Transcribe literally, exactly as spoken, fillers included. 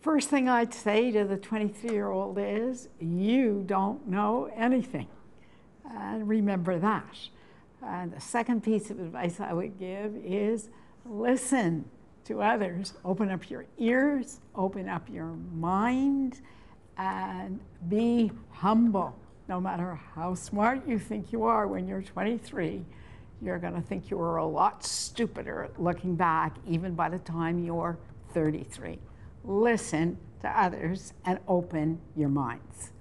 First thing I'd say to the twenty-three-year-old is, you don't know anything. And remember that. And the second piece of advice I would give is listen to others. Open up your ears, open up your mind, and be humble. No matter how smart you think you are when you're twenty-three, you're going to think you were a lot stupider looking back, even by the time you're thirty-three. Listen to others and open your minds.